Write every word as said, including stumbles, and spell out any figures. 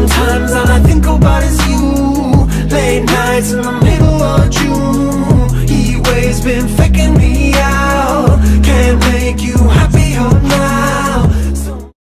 Sometimes all I think about is you. Late nights in the middle of June. Heat waves been faking